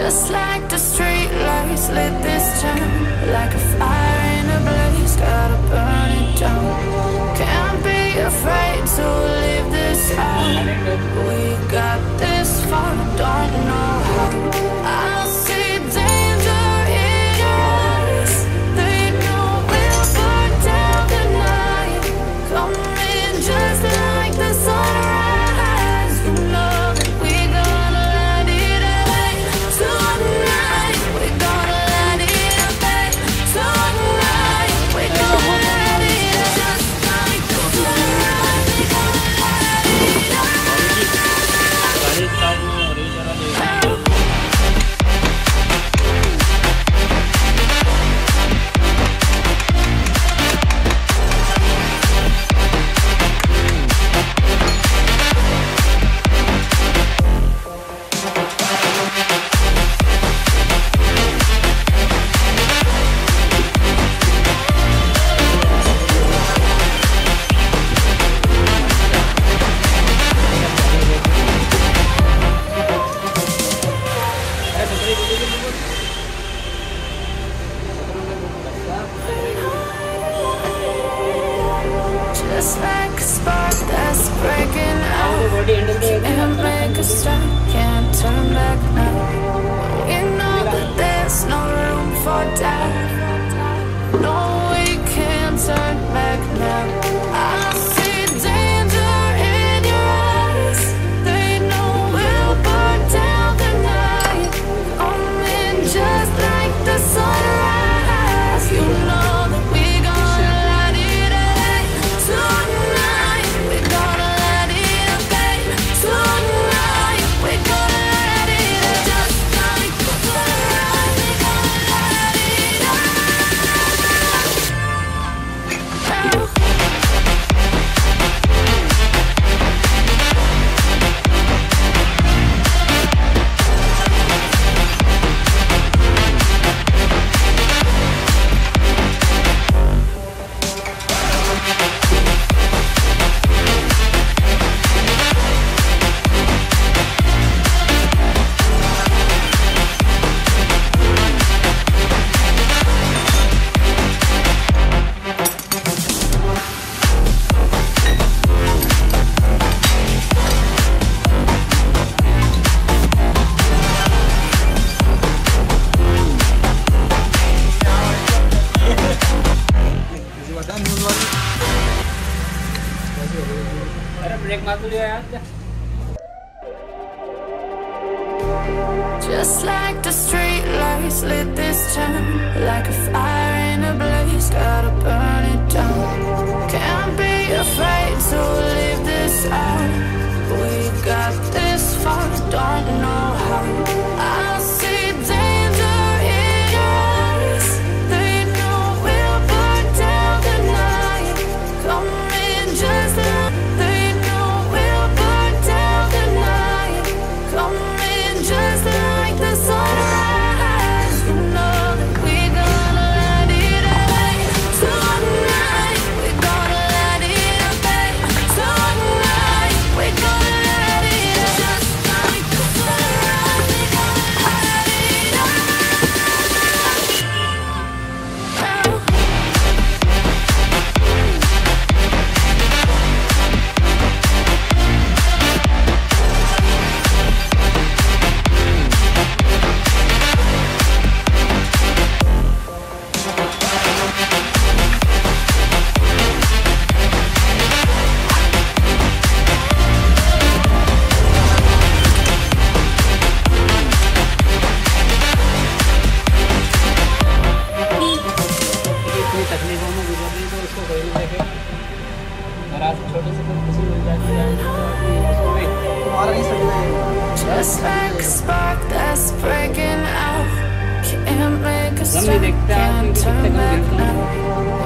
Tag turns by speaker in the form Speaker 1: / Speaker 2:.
Speaker 1: Just like the street lights lit this town, like a fire in a blaze, gotta burn it down. Can't be afraid to leave this out. We got this far, don't know how. I see danger in your eyes. They know we'll burn down the night. Coming just like the sunrise. You know that we're gonna light it up tonight. We're gonna light it up tonight. We're gonna light it up just like the sunrise. We're gonna light it up. Just like a spark that's breaking out. Can't make a stop, can't turn back now. We know that there's no room for doubt. No, we can't turn back now. I see danger in your eyes. They know we'll burn down the night. Coming just like the sunrise. You know that we're gonna light it up tonight. We're gonna light it up tonight. We're gonna light it up just like the sunrise. We're gonna light it up. Just like the street lights lit this town, like a fire in a blaze, gotta burn it down. Can't be afraid to leave this out. We got this far, don't know how. I see danger in your eyes. They know we'll burn down the night. Coming just like they know we'll burn down the night. Coming just like the sunrise. You know that we're gonna light it up tonight. We're gonna light it up tonight. We're gonna light it up just like the sunrise. We're gonna light it up. Just like a spark that's breaking out. Can't make a stop, can't turn back now.